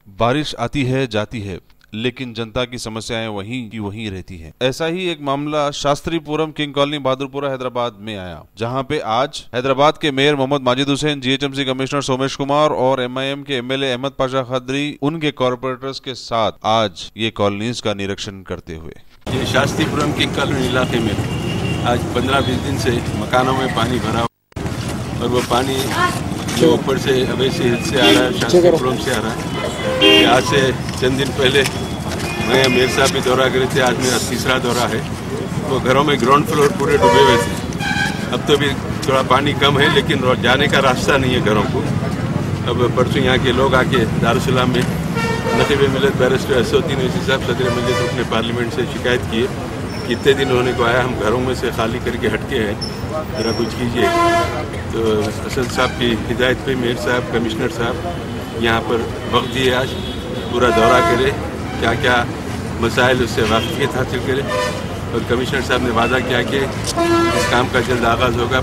बारिश आती है जाती है, लेकिन जनता की समस्याएं वहीं की वहीं रहती हैं। ऐसा ही एक मामला शास्त्रीपुरम किंग कॉलोनी बहादुरपुरा हैदराबाद में आया, जहां पे आज हैदराबाद के mayor Mohammed Majid Hussain, GHMC commissioner Somesh Kumar और एमआईएम के एमएलए अहमद पाशा खदरी उनके कॉर्पोरेटर्स के साथ आज ये कॉलोनीज का निरीक्षण करते हुए। ये शास्त्रीपुरम किंग कॉलोनी इलाके में आज 15-20 दिन से मकानों में पानी भरा और वो पानी जो ऊपर से अवैसी हिल से आ रहा है, शास्त्रीपुरम से आ रहा है। आज से चंद दिन पहले मैं मेयर साहब भी दौरा करे थे, आज मेरा तीसरा दौरा है। वो घरों में ग्राउंड फ्लोर पूरे डूबे हुए थे। अब तो भी थोड़ा पानी कम है, लेकिन जाने का रास्ता नहीं है घरों को। अब परसों यहाँ के लोग आके दारुसलाम में नकीब मिलत बैरिस्टर असदुद्दीन ओवैसी साहब सदर मजलिस अपने पार्लियामेंट से शिकायत किए कि इतने दिन होने को आया, हम घरों में से खाली करके हटके हैं, जरा कुछ कीजिए। तो असद साहब की हिदायत पे मेयर साहब, कमिश्नर साहब यहाँ पर वक्त दिए, आज पूरा दौरा करे, क्या क्या मसाइल उससे वाक़ियत हासिल करे। और कमिश्नर साहब ने वादा किया कि इस काम का जल्द आगाज़ होगा।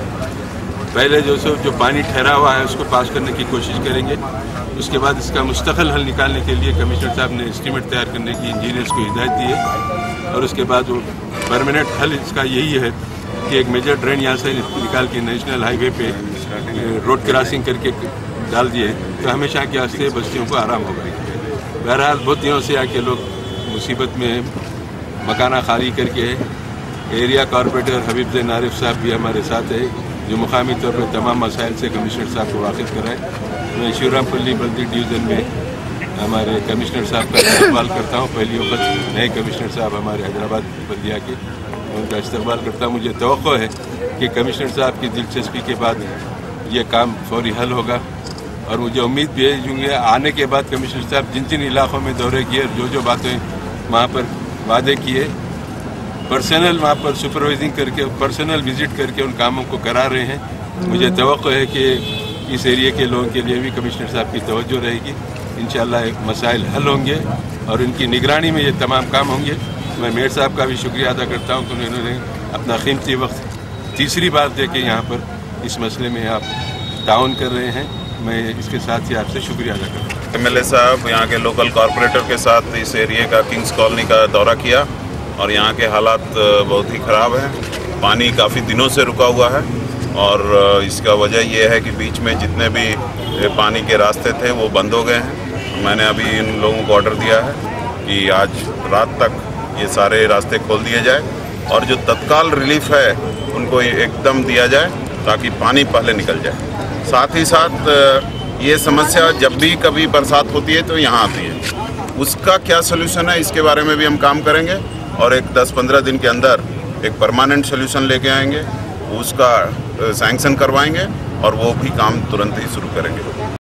पहले जो पानी ठहरा हुआ है उसको पास करने की कोशिश करेंगे। उसके बाद इसका मुस्तकिल हल निकालने के लिए कमिश्नर साहब ने एस्टीमेट तैयार करने की इंजीनियर्स को हिदायत दी है। और उसके बाद वो परमानेंट हल इसका यही है कि एक मेजर ड्रेन यहाँ से निकाल के नेशनल हाईवे पे रोड क्रॉसिंग करके डाल दिए तो हमेशा के वास्ते बस्तियों को आराम होगा। बहरहाल बहुत दिनों से आके लोग मुसीबत में हैं, मकाना खाली करके। एरिया कॉर्पोरेटर हबीब ज़ैन आरिफ साहब भी हमारे साथ है, जो मुकामी तौर पर तमाम मसाइल से कमिश्नर साहब को वाकिफ़ कराए। मैं शिवरामपल्ली बल्दी डिवीज़न में हमारे कमिश्नर साहब का इस्तेमाल करता हूँ। पहली वक्त नए कमिश्नर साहब हमारे हैदराबाद बल्दिया के, उनका इस्तेमाल करता हूँ। मुझे तवक्को है कि कमिश्नर साहब की दिलचस्पी के बाद ये काम फौरी हल होगा। और मुझे उम्मीद भी है कि आने के बाद कमिश्नर साहब जिन जिन इलाकों में दौरे किए, जो बातें वहाँ पर वादे किए, पर्सनल वहाँ पर सुपरवाइजिंग करके, पर्सनल विजिट करके उन कामों को करा रहे हैं। मुझे तवक्को है कि इस एरिया के लोगों के लिए भी कमिश्नर साहब की तवज्जो रहेगी। इंशाअल्लाह मसाइल हल होंगे और इनकी निगरानी में ये तमाम काम होंगे। मैं मेयर साहब का भी शुक्रिया अदा करता हूँ कि उन्होंने अपना कीमती वक्त तीसरी बार दे के यहाँ पर इस मसले में आप ताउन कर रहे हैं। मैं इसके साथ ही आपसे शुक्रिया अदा करता हूँ। एमएलए साहब यहाँ के लोकल कॉरपोरेटर के साथ इस एरिया का किंग्स कॉलोनी का दौरा किया और यहाँ के हालात बहुत ही ख़राब हैं। पानी काफ़ी दिनों से रुका हुआ है और इसका वजह यह है कि बीच में जितने भी पानी के रास्ते थे वो बंद हो गए हैं। मैंने अभी इन लोगों को ऑर्डर दिया है कि आज रात तक ये सारे रास्ते खोल दिए जाए और जो तत्काल रिलीफ है उनको एकदम दिया जाए ताकि पानी पहले निकल जाए। साथ ही साथ ये समस्या जब भी कभी बरसात होती है तो यहाँ आती है, उसका क्या सलूशन है इसके बारे में भी हम काम करेंगे और एक 10-15 दिन के अंदर एक परमानेंट सलूशन लेके आएंगे, उसका सैंक्शन करवाएंगे और वो भी काम तुरंत ही शुरू करेंगे।